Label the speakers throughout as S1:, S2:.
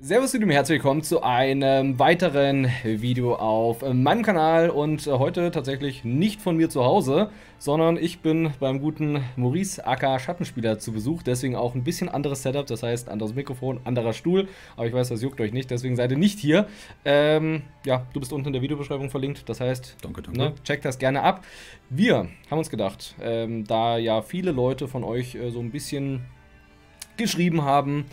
S1: Servus und herzlich willkommen zu einem weiteren Video auf meinem Kanal und heute tatsächlich nicht von mir zu Hause, sondern ich bin beim guten Maurice aka Schattenspieler zu Besuch, deswegen auch ein bisschen anderes Setup, das heißt anderes Mikrofon, anderer Stuhl, aber ich weiß, das juckt euch nicht, deswegen seid ihr nicht hier. Ja, du bist unten in der Videobeschreibung verlinkt, das heißt,
S2: danke.
S1: Ne, checkt das gerne ab. Wir haben uns gedacht, da ja viele Leute von euch so ein bisschen geschrieben haben,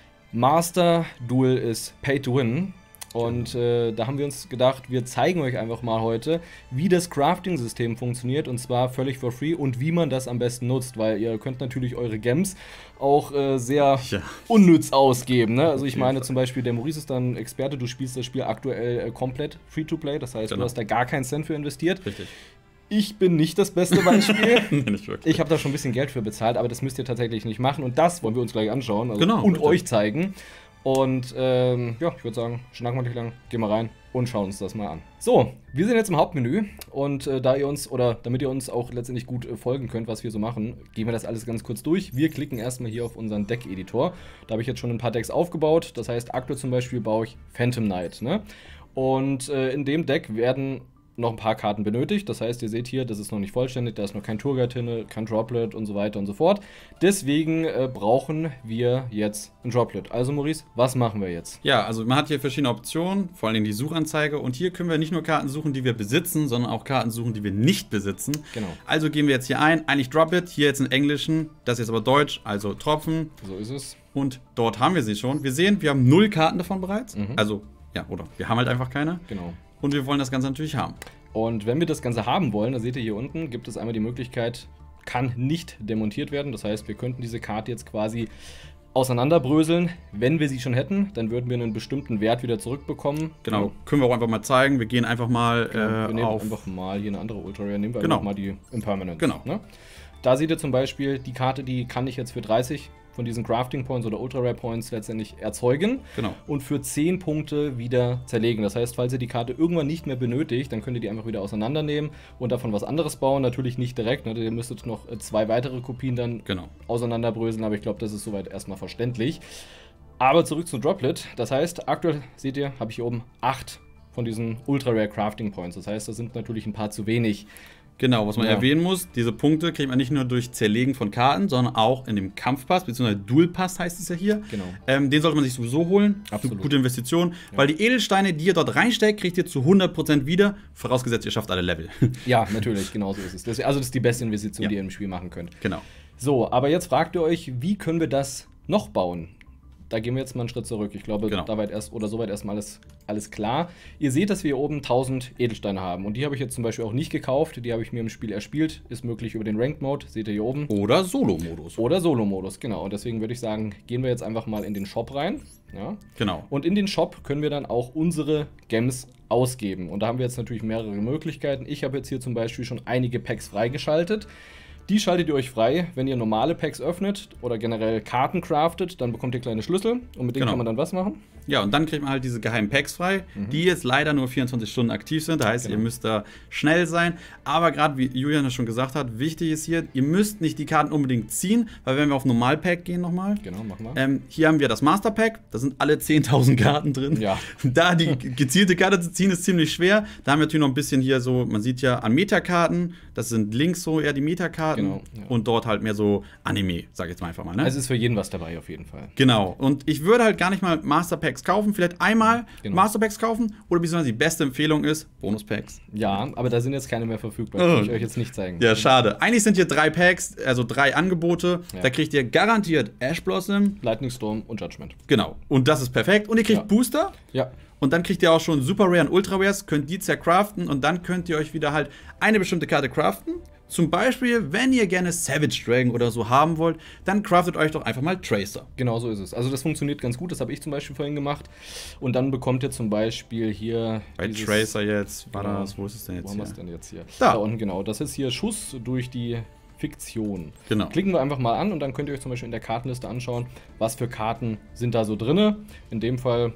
S1: Master Duel ist Pay to Win. Und da haben wir uns gedacht, wir zeigen euch einfach mal heute, wie das Crafting-System funktioniert, und zwar völlig for free und wie man das am besten nutzt, weil ihr könnt natürlich eure Gems auch sehr unnütz ausgeben. Ne? Also ich meine zum Beispiel, der Maurice ist dann Experte, du spielst das Spiel aktuell komplett Free-to-Play, das heißt, du hast da gar keinen Cent für investiert.
S2: Richtig.
S1: Ich bin nicht das beste Beispiel.
S2: Nee, nicht wirklich.
S1: Ich habe da schon ein bisschen Geld für bezahlt, aber das müsst ihr tatsächlich nicht machen. Und das wollen wir uns gleich anschauen und
S2: richtig.
S1: euch zeigen. Und ja, ich würde sagen, schnacken wir nicht lang, gehen wir rein und schauen uns das mal an. So, wir sind jetzt im Hauptmenü und damit ihr uns auch letztendlich gut folgen könnt, was wir so machen, gehen wir das alles ganz kurz durch. Wir klicken erstmal hier auf unseren Deck-Editor. Da habe ich jetzt schon ein paar Decks aufgebaut. Das heißt, aktuell zum Beispiel baue ich Phantom Knight. Ne? Und in dem Deck werden noch ein paar Karten benötigt. Das heißt, ihr seht hier, das ist noch nicht vollständig, da ist noch kein Tourguide drin, kein Droplet und so weiter und so fort. Deswegen brauchen wir jetzt ein Droplet. Also Maurice, was machen wir jetzt?
S2: Ja, also man hat hier verschiedene Optionen, vor allem die Suchanzeige. Und hier können wir nicht nur Karten suchen, die wir besitzen, sondern auch Karten suchen, die wir nicht besitzen.
S1: Genau.
S2: Also gehen wir jetzt hier ein, eigentlich Droplet, hier jetzt in Englischen, das jetzt aber Deutsch, also Tropfen.
S1: So ist es.
S2: Und dort haben wir sie schon. Wir sehen, wir haben 0 Karten davon bereits. Also, ja, oder wir haben halt einfach keine.
S1: Genau.
S2: Und wir wollen das Ganze natürlich haben.
S1: Und wenn wir das Ganze haben wollen, da seht ihr hier unten, gibt es einmal die Möglichkeit, kann nicht demontiert werden. Das heißt, wir könnten diese Karte jetzt quasi auseinanderbröseln. Wenn wir sie schon hätten, dann würden wir einen bestimmten Wert wieder zurückbekommen.
S2: Genau, können wir auch einfach mal zeigen. Wir gehen einfach mal
S1: wir nehmen
S2: auf...
S1: einfach mal hier eine andere Ultra Rare, nehmen wir einfach mal die Impermanence.
S2: Genau.
S1: Ne? Da seht ihr zum Beispiel, die Karte, die kann ich jetzt für 30 von diesen Crafting Points oder Ultra Rare Points letztendlich erzeugen und für 10 Punkte wieder zerlegen. Das heißt, falls ihr die Karte irgendwann nicht mehr benötigt, dann könnt ihr die einfach wieder auseinandernehmen und davon was anderes bauen. Natürlich nicht direkt, ne? Ihr müsstet noch 2 weitere Kopien dann auseinanderbröseln, aber ich glaube, das ist soweit erstmal verständlich. Aber zurück zu Droplet. Das heißt, aktuell, seht ihr, habe ich hier oben 8 von diesen Ultra Rare Crafting Points. Das heißt, das sind natürlich ein paar zu wenig.
S2: Genau, was man erwähnen muss, diese Punkte kriegt man nicht nur durch Zerlegen von Karten, sondern auch in dem Kampfpass, beziehungsweise Dual Pass heißt es ja hier.
S1: Genau.
S2: Den sollte man sich sowieso holen.
S1: Absolut.
S2: Gute Investition, weil die Edelsteine, die ihr dort reinsteckt, kriegt ihr zu 100% wieder, vorausgesetzt ihr schafft alle Level.
S1: Ja, natürlich, genau so ist es. Also das ist die beste Investition, die ihr im Spiel machen könnt.
S2: Genau.
S1: So, aber jetzt fragt ihr euch, wie können wir das noch bauen? Da gehen wir jetzt mal einen Schritt zurück. Ich glaube, soweit erstmal alles klar. Ihr seht, dass wir hier oben 1000 Edelsteine haben. Und die habe ich jetzt zum Beispiel auch nicht gekauft. Die habe ich mir im Spiel erspielt. Ist möglich über den Ranked Mode. Seht ihr hier oben.
S2: Oder Solo-Modus.
S1: Oder Solo-Modus, genau. Und deswegen würde ich sagen, gehen wir jetzt einfach mal in den Shop rein. Ja?
S2: Genau.
S1: Und in den Shop können wir dann auch unsere Gems ausgeben. Und da haben wir jetzt natürlich mehrere Möglichkeiten. Ich habe jetzt hier zum Beispiel schon einige Packs freigeschaltet. Die schaltet ihr euch frei, wenn ihr normale Packs öffnet oder generell Karten craftet, dann bekommt ihr kleine Schlüssel und mit denen kann man dann was machen?
S2: Ja, und dann kriegt man halt diese geheimen Packs frei, die jetzt leider nur 24 Stunden aktiv sind. Da heißt, ihr müsst da schnell sein. Aber gerade wie Julian das schon gesagt hat, wichtig ist hier, ihr müsst nicht die Karten unbedingt ziehen, weil wenn wir auf Normal-Pack gehen nochmal.
S1: Genau, machen wir.
S2: Hier haben wir das Master-Pack, da sind alle 10.000 Karten drin.
S1: Ja.
S2: Da die gezielte Karte zu ziehen, ist ziemlich schwer. Da haben wir natürlich noch ein bisschen hier so, man sieht ja an Metakarten, das sind links so eher die Metakarten.
S1: Genau, ja.
S2: Und dort halt mehr so Anime, sag ich jetzt mal einfach mal. Ne?
S1: Also ist für jeden was dabei auf jeden Fall.
S2: Genau. Und ich würde halt gar nicht mal Masterpacks kaufen. Vielleicht einmal Masterpacks kaufen. Oder beziehungsweise die beste Empfehlung ist Bonuspacks.
S1: Ja, aber da sind jetzt keine mehr verfügbar. Kann ich euch jetzt nicht zeigen.
S2: Ja, schade. Eigentlich sind hier 3 Packs, also 3 Angebote. Ja. Da kriegt ihr garantiert Ash Blossom,
S1: Lightning Storm und Judgment.
S2: Genau. Und das ist perfekt. Und ihr kriegt Booster.
S1: Ja.
S2: Und dann kriegt ihr auch schon Super Rare und Ultra Rares, könnt die zercraften und dann könnt ihr euch wieder halt eine bestimmte Karte craften. Zum Beispiel, wenn ihr gerne Savage Dragon oder so haben wollt, dann craftet euch doch einfach mal Tracer.
S1: Genau so ist es. Also das funktioniert ganz gut, das habe ich zum Beispiel vorhin gemacht. Und dann bekommt ihr zum Beispiel hier
S2: bei Tracer jetzt, wo ist es denn jetzt?
S1: Wo haben wir es denn jetzt hier?
S2: Da
S1: unten, genau. Das ist hier Schuss durch die Fiktion.
S2: Genau.
S1: Klicken wir einfach mal an und dann könnt ihr euch zum Beispiel in der Kartenliste anschauen, was für Karten sind da so drinne. In dem Fall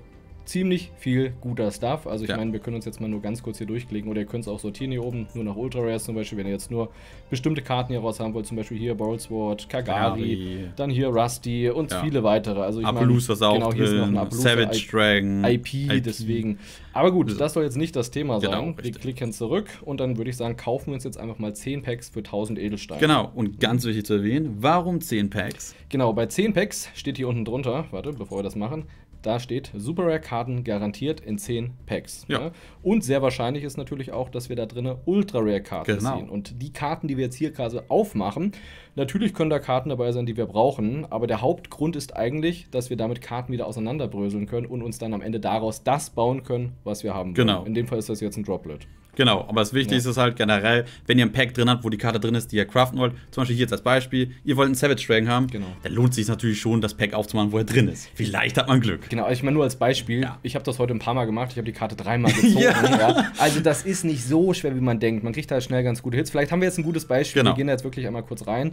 S1: ziemlich viel guter Stuff. Also ich
S2: Ja.
S1: meine, wir können uns jetzt mal nur ganz kurz hier durchklicken oder ihr könnt es auch sortieren hier oben, nur nach Ultra Rares zum Beispiel, wenn ihr jetzt nur bestimmte Karten hier raus haben wollt, zum Beispiel hier Bold Sword, Kagari, dann hier Rusty und viele weitere. Also ich meine,
S2: Apelus, was auch
S1: genau, hier ist noch eine Apelus
S2: Savage Dragon,
S1: IP, deswegen. Aber gut, das soll jetzt nicht das Thema sein.
S2: Genau,
S1: wir
S2: richtig.
S1: klicken zurück und dann würde ich sagen, kaufen wir uns jetzt einfach mal 10 Packs für 1000 Edelsteine.
S2: Genau, und ganz wichtig zu erwähnen, warum 10 Packs?
S1: Genau, bei 10 Packs steht hier unten drunter, warte, bevor wir das machen, da steht Super Rare Karten garantiert in 10 Packs.
S2: Ja.
S1: Ne? Und sehr wahrscheinlich ist natürlich auch, dass wir da drin Ultra Rare Karten
S2: Genau.
S1: ziehen. Und die Karten, die wir jetzt hier gerade aufmachen, natürlich können da Karten dabei sein, die wir brauchen, aber der Hauptgrund ist eigentlich, dass wir damit Karten wieder auseinanderbröseln können und uns dann am Ende daraus das bauen können, was wir haben wollen.
S2: Genau.
S1: In dem Fall ist das jetzt ein Droplet.
S2: Genau, aber das Wichtigste ist halt generell, wenn ihr ein Pack drin habt, wo die Karte drin ist, die ihr craften wollt, zum Beispiel hier jetzt als Beispiel, ihr wollt einen Savage Dragon haben,
S1: Genau.
S2: dann lohnt es sich natürlich schon, das Pack aufzumachen, wo er drin ist. Vielleicht hat man Glück.
S1: Genau, also ich meine nur als Beispiel,
S2: Ja.
S1: ich habe das heute ein paar Mal gemacht, ich habe die Karte 3-mal gezogen. Ja. Also das ist nicht so schwer, wie man denkt. Man kriegt da schnell ganz gute Hits. Vielleicht haben wir jetzt ein gutes Beispiel.
S2: Genau.
S1: Wir gehen da jetzt wirklich einmal kurz rein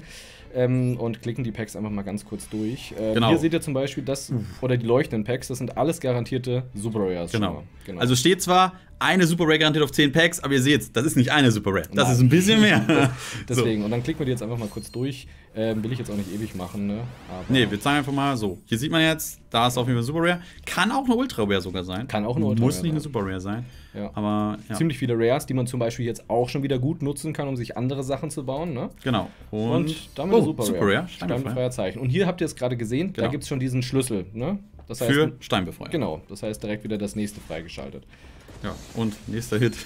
S1: und klicken die Packs einfach mal ganz kurz durch.
S2: Genau.
S1: Hier seht ihr zum Beispiel das, oder die leuchtenden Packs, das sind alles garantierte Super Rares. schon
S2: Genau.
S1: mal. Genau.
S2: Also steht zwar eine Super Rare garantiert auf 10 Packs, aber ihr seht, das ist nicht eine Super Rare. Das
S1: Nein.
S2: ist ein bisschen mehr.
S1: Deswegen, und dann klicken wir die jetzt einfach mal kurz durch. Will ich jetzt auch nicht ewig machen, ne? Aber
S2: Nee, wir zeigen einfach mal so. Hier sieht man jetzt, da ist auf jeden Fall Super Rare. Kann auch eine Ultra Rare sogar sein.
S1: Kann auch eine Ultra
S2: Muss
S1: Rare
S2: nicht eine
S1: sein.
S2: Super Rare sein.
S1: Ja.
S2: Aber ja.
S1: ziemlich viele Rares, die man zum Beispiel jetzt auch schon wieder gut nutzen kann, um sich andere Sachen zu bauen, ne?
S2: Genau.
S1: Und damit eine Super Rare.
S2: Steinbefreier.
S1: Steinbefreier Zeichen. Und hier habt ihr es gerade gesehen, da
S2: Genau.
S1: gibt es schon diesen Schlüssel, ne? Das heißt,
S2: Für Steinbefreier.
S1: genau, das heißt direkt wieder das nächste freigeschaltet.
S2: Ja, und nächster Hit.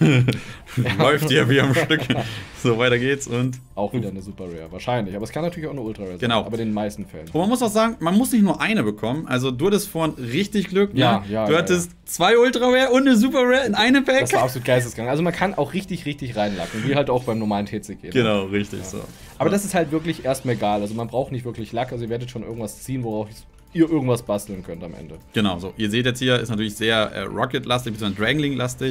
S2: Läuft hier wie am Stück. So, weiter geht's und.
S1: Auch wieder eine Super Rare, wahrscheinlich. Aber es kann natürlich auch eine Ultra Rare sein.
S2: Genau.
S1: Aber in den meisten Fällen.
S2: Und man muss auch sagen, man muss nicht nur eine bekommen. Also, du hattest vorhin richtig Glück.
S1: Ja,
S2: ne?
S1: ja,
S2: Du
S1: ja,
S2: hattest 2 Ultra Rare und eine Super Rare in einem Pack.
S1: Das war absolut geisteskrank. Also man kann auch richtig reinlacken, wie halt auch beim normalen TCG.
S2: Genau, richtig so.
S1: Aber das ist halt wirklich erstmal egal. Also man braucht nicht wirklich Lack. Also ihr werdet schon irgendwas ziehen, worauf ihr irgendwas basteln könnt am Ende.
S2: Genau, so. Ihr seht jetzt hier, ist natürlich sehr Rocket-lastig, bzw. Dragonlink-lastig.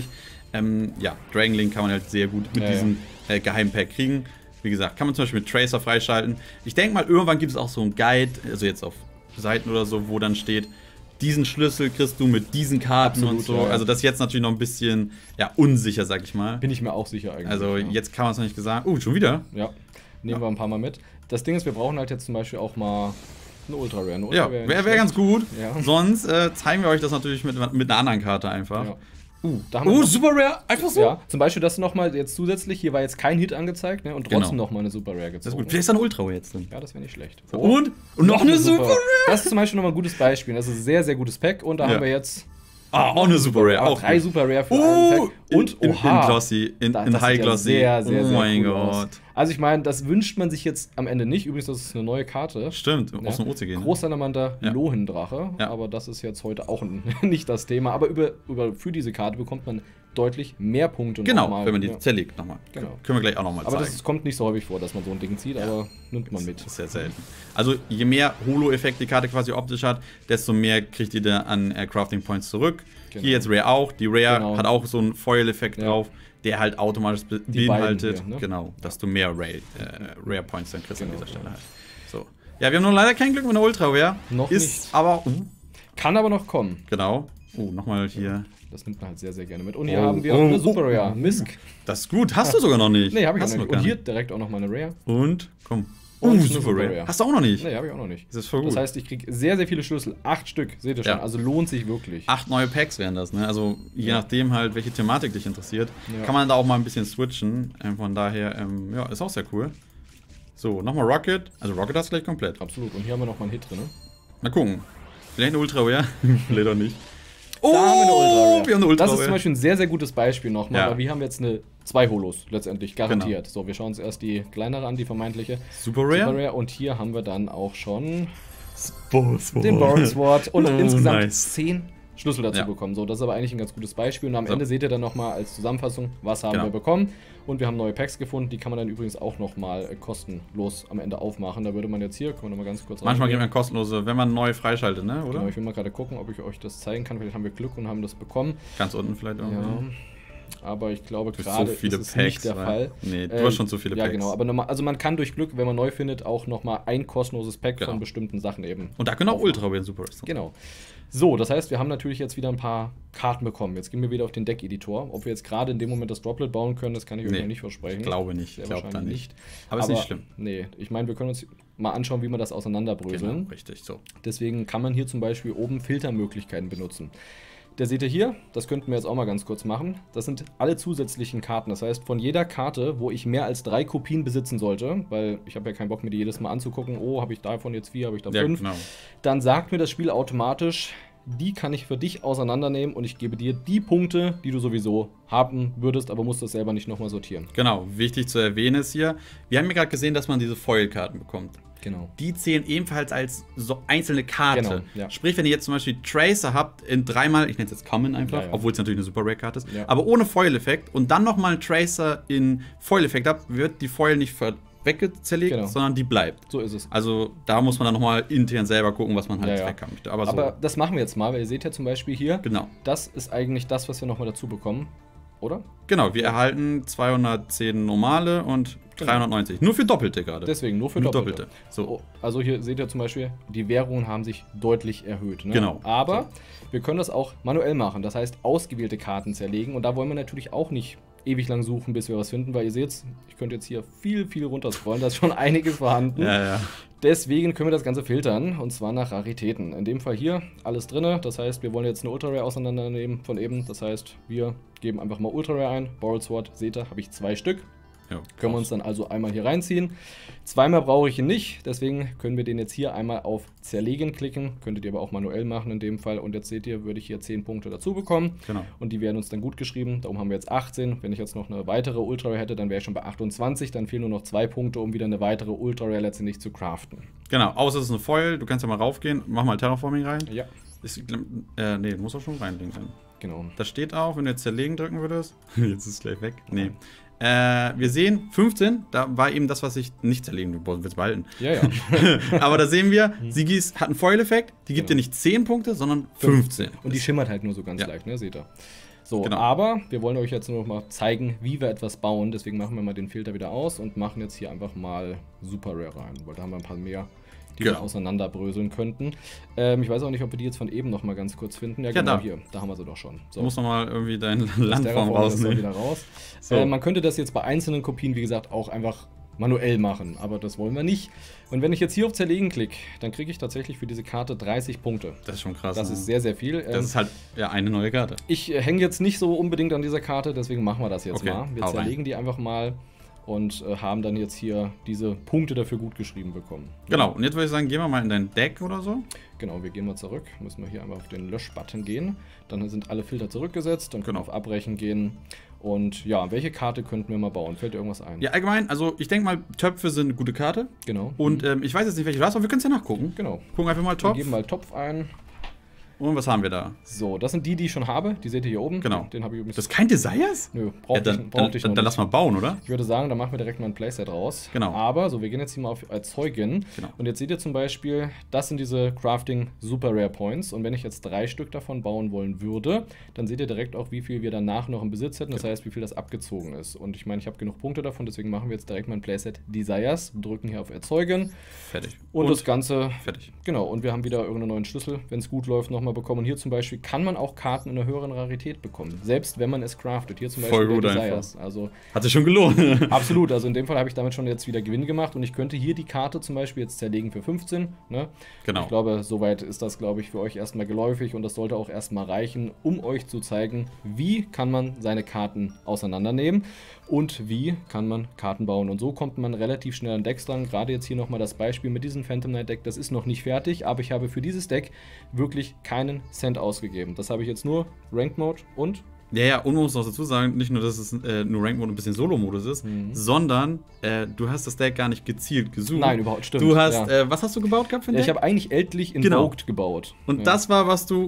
S2: Ja, Dragonlink kann man halt sehr gut mit diesem Geheimpack kriegen. Wie gesagt, kann man zum Beispiel mit Tracer freischalten. Ich denke mal, irgendwann gibt es auch so einen Guide, also jetzt auf Seiten oder so, wo dann steht, diesen Schlüssel kriegst du mit diesen Karten
S1: Absolut,
S2: und so.
S1: ja.
S2: Also das ist jetzt natürlich noch ein bisschen unsicher, sag ich mal.
S1: Bin ich mir auch sicher eigentlich.
S2: Also
S1: ja.
S2: jetzt kann man es noch nicht gesagt. Schon wieder?
S1: Ja, nehmen wir ein paar Mal mit. Das Ding ist, wir brauchen halt jetzt zum Beispiel auch mal eine Ultra Rare. Eine Ultra
S2: Ja,
S1: Rare
S2: wäre ganz gut.
S1: Ja.
S2: Sonst zeigen wir euch das natürlich mit einer anderen Karte einfach.
S1: Ja. Da haben wir noch,
S2: Super Rare, einfach so.
S1: ja, zum Beispiel das nochmal jetzt zusätzlich. Hier war jetzt kein Hit angezeigt, ne, und trotzdem
S2: Genau.
S1: nochmal eine Super Rare
S2: Das ist
S1: gezogen.
S2: gut. Vielleicht ist da eine Ultra Rare jetzt drin.
S1: Ja, das wäre nicht schlecht.
S2: Und noch eine Super Rare.
S1: Das ist zum Beispiel nochmal ein gutes Beispiel. Das ist ein sehr, sehr gutes Pack. Und da
S2: Ja.
S1: haben wir jetzt
S2: Auch eine Super Rare. Auch
S1: 3
S2: gut.
S1: Super Rare für einen Pack. Und
S2: in Glossy, in
S1: Das
S2: High
S1: sieht ja
S2: Glossy.
S1: sehr, sehr,
S2: oh
S1: sehr
S2: mein
S1: cool aus.
S2: Gott.
S1: Also ich meine, das wünscht man sich jetzt am Ende nicht. Übrigens, das ist eine neue Karte.
S2: Stimmt,
S1: Ja.
S2: aus dem OCG. Ne?
S1: Großsalamander
S2: Ja.
S1: Lohendrache.
S2: Ja.
S1: Aber das ist jetzt heute auch nicht das Thema. Aber für diese Karte bekommt man deutlich mehr Punkte.
S2: Genau,
S1: nochmal.
S2: wenn man die
S1: Ja.
S2: zerlegt nochmal.
S1: Genau.
S2: Können wir gleich auch nochmal
S1: Aber
S2: zeigen.
S1: das kommt nicht so häufig vor, dass man so ein Ding zieht, aber nimmt man mit.
S2: Das ist sehr selten. Also je mehr Holo-Effekt die Karte quasi optisch hat, desto mehr kriegt ihr da an Crafting Points zurück.
S1: Genau.
S2: Hier jetzt Rare auch. Die Rare
S1: Genau.
S2: hat auch so einen Foil-Effekt
S1: Ja.
S2: drauf, der halt automatisch
S1: Die
S2: beinhaltet,
S1: beiden hier, ne?
S2: genau, dass du mehr Rare Points dann kriegst an
S1: Genau,
S2: dieser Stelle halt. So. Ja, wir haben nur leider kein Glück mit einer Ultra Rare.
S1: Noch
S2: ist
S1: nicht.
S2: aber
S1: Kann aber noch kommen.
S2: genau. Nochmal hier.
S1: Das nimmt man halt sehr, sehr gerne mit. Und hier haben wir eine Super Rare. Misk.
S2: Das ist gut. Hast du sogar noch nicht.
S1: Nee, habe ich
S2: Hast
S1: auch
S2: du
S1: noch nicht.
S2: gar
S1: Und hier direkt auch noch mal eine Rare.
S2: Und komm.
S1: Und eine
S2: Super
S1: Super
S2: Rare.
S1: Rare.
S2: Hast du auch noch nicht?
S1: Nee, habe ich auch noch nicht.
S2: Das ist voll gut.
S1: Das heißt, ich kriege sehr, sehr viele Schlüssel. 8 Stück, seht ihr schon.
S2: Ja.
S1: Also lohnt sich wirklich.
S2: 8 neue Packs wären das, ne? Also je nachdem halt, welche Thematik dich interessiert,
S1: Ja.
S2: kann man da auch mal ein bisschen switchen. Von daher, ja, ist auch sehr cool. So, nochmal Rocket. Also Rocket hast du gleich komplett.
S1: Absolut. Und hier haben wir noch mal einen Hit drin. Ne?
S2: Mal gucken. Vielleicht eine Ultra Rare. Vielleicht auch nicht.
S1: Da haben wir eine Ultra Rare.
S2: Wir haben eine Ultra
S1: Das ist
S2: Rare.
S1: zum Beispiel ein sehr, sehr gutes Beispiel nochmal,
S2: Ja.
S1: weil wir haben jetzt 2 Holos letztendlich, garantiert.
S2: Genau.
S1: So, wir schauen uns erst die kleinere an, die vermeintliche
S2: Super Rare.
S1: Super Rare. Und hier haben wir dann auch schon
S2: Sword.
S1: den Boron Sword und
S2: Oh,
S1: insgesamt
S2: nice.
S1: 10 Schlüssel dazu
S2: Ja.
S1: bekommen. So, das ist aber eigentlich ein ganz gutes Beispiel. Und am
S2: So.
S1: Ende seht ihr dann nochmal als Zusammenfassung, was haben
S2: Genau.
S1: wir bekommen. Und wir haben neue Packs gefunden, die kann man dann übrigens auch nochmal kostenlos am Ende aufmachen. Da würde man jetzt hier, können wir nochmal ganz kurz
S2: Manchmal
S1: reingehen.
S2: kriegt man kostenlose, wenn man neu freischaltet, ne? Oder?
S1: Genau, ich will mal gerade gucken, ob ich euch das zeigen kann. Vielleicht haben wir Glück und haben das bekommen.
S2: Ganz unten vielleicht irgendwie.
S1: Ja. aber ich glaube gerade ist es nicht der Fall.
S2: Nee, du hast schon zu viele Packs.
S1: Ja, genau, aber also man kann durch Glück, wenn man neu findet, auch nochmal ein kostenloses Pack von bestimmten Sachen eben.
S2: Und da können auch Ultra werden Super Rare.
S1: Genau. So, das heißt, wir haben natürlich jetzt wieder ein paar Karten bekommen. Jetzt gehen wir wieder auf den Deck-Editor. Ob wir jetzt gerade in dem Moment das Droplet bauen können, das kann ich euch noch nicht versprechen.
S2: Ich glaube nicht. Ich glaube da nicht.
S1: Aber ist nicht schlimm. Nee, ich meine, wir können uns mal anschauen, wie wir das auseinanderbröseln.
S2: Genau, richtig, so.
S1: Deswegen kann man hier zum Beispiel oben Filtermöglichkeiten benutzen. Der seht ihr hier, das könnten wir jetzt auch mal ganz kurz machen. Das sind alle zusätzlichen Karten. Das heißt, von jeder Karte, wo ich mehr als 3 Kopien besitzen sollte, weil ich habe ja keinen Bock, mir die jedes Mal anzugucken, oh, habe ich davon jetzt 4, habe ich da 5,
S2: genau.
S1: Dann sagt mir das Spiel automatisch, die kann ich für dich auseinandernehmen und ich gebe dir die Punkte, die du sowieso haben würdest, aber musst das selber nicht nochmal sortieren.
S2: Genau, wichtig zu erwähnen ist hier, wir haben ja gerade gesehen, dass man diese Foil-Karten bekommt.
S1: Genau.
S2: Die zählen ebenfalls als so einzelne Karte.
S1: Genau, ja.
S2: Sprich, wenn ihr jetzt zum Beispiel Tracer habt in 3-mal, ich nenne es jetzt Common einfach, obwohl es natürlich eine Super Rare Karte ist, aber ohne Foil-Effekt und dann nochmal einen Tracer in Foil-Effekt habt, wird die Foil nicht weggezerlegt, sondern die bleibt.
S1: So ist es.
S2: Also da muss man dann nochmal intern selber gucken, was man halt weg haben möchte.
S1: Aber das machen wir jetzt mal, weil ihr seht ja zum Beispiel hier,
S2: genau.
S1: Das ist eigentlich das, was wir nochmal dazu bekommen, oder?
S2: Genau, wir erhalten 210 normale und 390. Nur für Doppelte gerade.
S1: Deswegen, nur für Doppelte. So. Also hier seht ihr zum Beispiel, die Währungen haben sich deutlich erhöht. Ne?
S2: Genau.
S1: Aber wir können das auch manuell machen. Das heißt, ausgewählte Karten zerlegen. Und da wollen wir natürlich auch nicht ewig lang suchen, bis wir was finden, weil ihr seht, ich könnte jetzt hier viel runterscrollen, da ist schon einiges vorhanden.
S2: Ja.
S1: Deswegen können wir das Ganze filtern, und zwar nach Raritäten. In dem Fall hier alles drin, das heißt, wir wollen jetzt eine Ultra Rare auseinandernehmen von eben, das heißt, wir geben einfach mal Ultra Rare ein, Borrowed Sword, seht ihr, habe ich 2 Stück. Ja, können wir uns dann also einmal hier reinziehen. Zweimal brauche ich ihn nicht, deswegen können wir den jetzt hier einmal auf Zerlegen klicken. Könntet ihr aber auch manuell machen in dem Fall. Und jetzt seht ihr, würde ich hier 10 Punkte dazu bekommen.
S2: Genau.
S1: Und die werden uns dann gut geschrieben. Darum haben wir jetzt 18. Wenn ich jetzt noch eine weitere Ultra Rare hätte, dann wäre ich schon bei 28. Dann fehlen nur noch 2 Punkte, um wieder eine weitere Ultra Rare letztendlich zu craften.
S2: Genau, außer es ist eine Foil. Du kannst ja mal raufgehen. Mach mal Terraforming rein.
S1: Ja.
S2: Nee, du musst auch schon reinlegen.
S1: Genau.
S2: Das steht auch, wenn du jetzt Zerlegen drücken würdest. Jetzt ist es gleich weg. Nee. Wir sehen 15, da war eben das, was ich nicht zerlegen will, behalten.
S1: Ja.
S2: Aber da sehen wir, Sigis hat einen Foil-Effekt, die gibt dir nicht 10 Punkte, sondern 15.
S1: Und die schimmert halt nur so ganz leicht, ne, seht ihr. So, aber wir wollen euch jetzt nur noch mal zeigen, wie wir etwas bauen. Deswegen machen wir mal den Filter wieder aus und machen jetzt hier einfach mal Super Rare rein, weil da haben wir ein paar mehr, die wir auseinanderbröseln könnten. Ich weiß auch nicht, ob wir die jetzt von eben noch mal ganz kurz finden. Ja, genau, hier. Da haben wir sie doch schon. So.
S2: Du musst noch mal irgendwie deine Landform rausnehmen.
S1: Wieder raus. So. Man könnte das jetzt bei einzelnen Kopien, wie gesagt, auch einfach manuell machen, aber das wollen wir nicht. Und wenn ich jetzt hier auf Zerlegen klicke, dann kriege ich tatsächlich für diese Karte 30 Punkte.
S2: Das ist schon krass.
S1: Das ist sehr, sehr viel.
S2: Das ist halt eine neue Karte.
S1: Ich hänge jetzt nicht so unbedingt an dieser Karte, deswegen machen wir das jetzt mal. Wir zerlegen die einfach mal und haben dann jetzt hier diese Punkte dafür gut geschrieben bekommen.
S2: Genau, und jetzt würde ich sagen, gehen wir mal in dein Deck oder so.
S1: Genau, wir gehen mal zurück. Müssen wir hier einmal auf den Lösch-Button gehen. Dann sind alle Filter zurückgesetzt, dann können wir auf Abbrechen gehen. Und ja, welche Karte könnten wir mal bauen? Fällt dir irgendwas ein?
S2: Ja, allgemein, also ich denke mal, Töpfe sind eine gute Karte.
S1: Genau.
S2: Und ich weiß jetzt nicht, welche du hast, aber wir können es ja nachgucken.
S1: Genau.
S2: Gucken einfach mal Topf.
S1: Wir geben mal Topf ein.
S2: Und was haben wir da?
S1: So, das sind die ich schon habe. Die seht ihr hier oben.
S2: Genau.
S1: Den habe ich übrigens.
S2: Das ist kein Desires?
S1: Nö,
S2: dann lass mal bauen, oder?
S1: Ich würde sagen, dann machen wir direkt mal ein Playset raus.
S2: Genau.
S1: Aber, so, wir gehen jetzt hier mal auf Erzeugen.
S2: Genau.
S1: Und jetzt seht ihr zum Beispiel, das sind diese Crafting Super Rare Points. Und wenn ich jetzt 3 Stück davon bauen wollen würde, dann seht ihr direkt auch, wie viel wir danach noch im Besitz hätten. Das heißt, wie viel das abgezogen ist. Und ich meine, ich habe genug Punkte davon, deswegen machen wir jetzt direkt mal ein Playset Desires. Drücken hier auf Erzeugen.
S2: Fertig.
S1: Und das Ganze.
S2: Fertig.
S1: Genau. Und wir haben wieder irgendeinen neuen Schlüssel, wenn es gut läuft, nochmal bekommen. Und hier zum Beispiel kann man auch Karten in einer höheren Rarität bekommen. Selbst wenn man es craftet. Hier zum Beispiel
S2: voll gut
S1: Desires. Also,
S2: hat sich schon gelohnt.
S1: Absolut. Also in dem Fall habe ich damit schon jetzt wieder Gewinn gemacht. Und ich könnte hier die Karte zum Beispiel jetzt zerlegen für 15. Ne?
S2: Genau.
S1: Ich glaube, soweit ist das, glaube ich, für euch erstmal geläufig. Und das sollte auch erstmal reichen, um euch zu zeigen, wie kann man seine Karten auseinandernehmen und wie kann man Karten bauen. Und so kommt man relativ schnell an Decks dran. Gerade jetzt hier nochmal das Beispiel mit diesem Phantom Knight Deck. Das ist noch nicht fertig, aber ich habe für dieses Deck wirklich keinen Cent ausgegeben. Das habe ich jetzt nur Ranked Mode und...
S2: Ja, und man muss noch dazu sagen, nicht nur, dass es nur Ranked Mode ein bisschen Solo-Modus ist, sondern du hast das Deck gar nicht gezielt gesucht.
S1: Nein, überhaupt, stimmt.
S2: Du hast, was hast du gebaut gehabt für ein Deck?
S1: Ich habe eigentlich Ältlich Invoked gebaut.
S2: Und das war, was du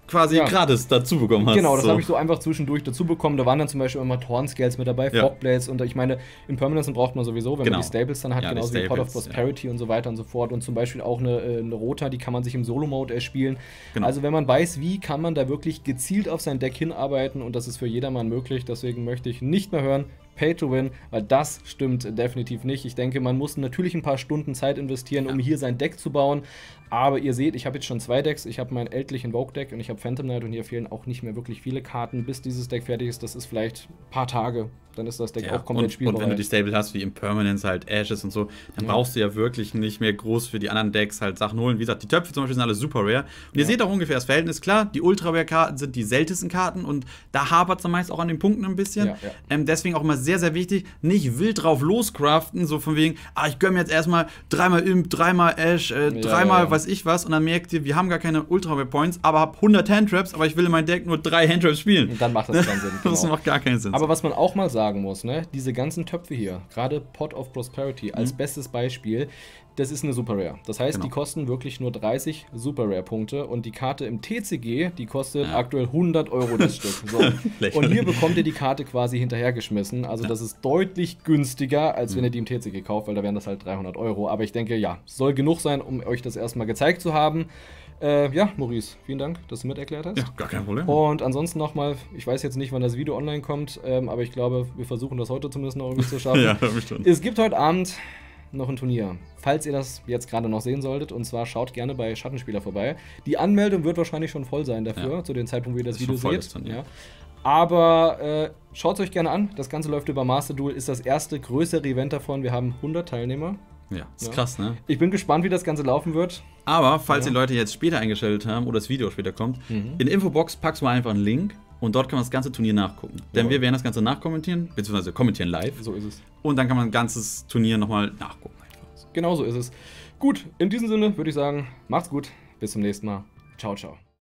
S2: quasi gratis dazu bekommen hast.
S1: Genau, das habe ich so einfach zwischendurch dazu bekommen. Da waren dann zum Beispiel immer Torn-Scales mit dabei, Frogblades und ich meine, Impermanence braucht man sowieso, wenn man die Staples dann hat, genauso wie Pot of Prosperity und so weiter und so fort. Und zum Beispiel auch eine Rota, die kann man sich im Solo-Mode erspielen. Genau. Also wenn man weiß, wie kann man da wirklich gezielt auf sein Deck hinarbeiten und das ist für jedermann möglich, deswegen möchte ich nicht mehr hören, Pay to Win, weil das stimmt definitiv nicht. Ich denke, man muss natürlich ein paar Stunden Zeit investieren, um hier sein Deck zu bauen. Aber ihr seht, ich habe jetzt schon 2 Decks. Ich habe mein Eltlich Invoke-Deck und ich habe Phantom Knight und hier fehlen auch nicht mehr wirklich viele Karten, bis dieses Deck fertig ist. Das ist vielleicht ein paar Tage. Dann ist das Deck auch komplett spielbar.
S2: Und wenn du die Stable hast, wie Impermanence, halt Ashes und so, dann brauchst du ja wirklich nicht mehr groß für die anderen Decks halt Sachen holen. Wie gesagt, die Töpfe zum Beispiel sind alle super rare. Und ihr seht auch ungefähr das Verhältnis. Klar, die Ultra-Rare-Karten sind die seltensten Karten und da hapert es dann meist auch an den Punkten ein bisschen. Deswegen auch immer sehr, sehr wichtig, nicht wild drauf loscraften, so von wegen, ich gönne mir jetzt erstmal 3-mal Imp, 3-mal Ash, 3-mal weiß ich was und dann merkt ihr, wir haben gar keine Ultra-Rare-Points, aber hab 100 Handtraps, aber ich will in mein Deck nur 3 Handtraps spielen.
S1: Und dann macht das keinen Sinn. Genau.
S2: Das macht gar keinen Sinn.
S1: Aber was man auch mal sagen muss, ne, diese ganzen Töpfe hier, gerade Pot of Prosperity als bestes Beispiel, das ist eine Super Rare. Das heißt, die kosten wirklich nur 30 Super Rare Punkte und die Karte im TCG, die kostet aktuell 100 € das Stück. So. Und hier bekommt ihr die Karte quasi hinterhergeschmissen. Also das ist deutlich günstiger, als wenn ihr die im TCG kauft, weil da wären das halt 300 €. Aber ich denke, soll genug sein, um euch das erstmal gezeigt zu haben. Maurice, vielen Dank, dass du mit erklärt hast.
S2: Ja, gar kein Problem.
S1: Und ansonsten nochmal, ich weiß jetzt nicht, wann das Video online kommt, aber ich glaube, wir versuchen das heute zumindest noch irgendwie zu schaffen.
S2: Ja, bestimmt.
S1: Es gibt heute Abend noch ein Turnier, falls ihr das jetzt gerade noch sehen solltet. Und zwar schaut gerne bei Schattenspieler vorbei. Die Anmeldung wird wahrscheinlich schon voll sein dafür, zu dem Zeitpunkt, wo ihr das Video seht. Aber schaut es euch gerne an. Das Ganze läuft über Master Duel, ist das erste größere Event davon. Wir haben 100 Teilnehmer.
S2: Ja, ist krass, ne?
S1: Ich bin gespannt, wie das Ganze laufen wird.
S2: Aber falls die Leute jetzt später eingestellt haben oder das Video später kommt, in der Infobox packst du mal einfach einen Link und dort kann man das ganze Turnier nachgucken. Denn wir werden das Ganze nachkommentieren, beziehungsweise kommentieren live.
S1: So ist es.
S2: Und dann kann man ein ganzes Turnier nochmal nachgucken.
S1: Genau so ist es. Gut, in diesem Sinne würde ich sagen, macht's gut, bis zum nächsten Mal. Ciao, ciao.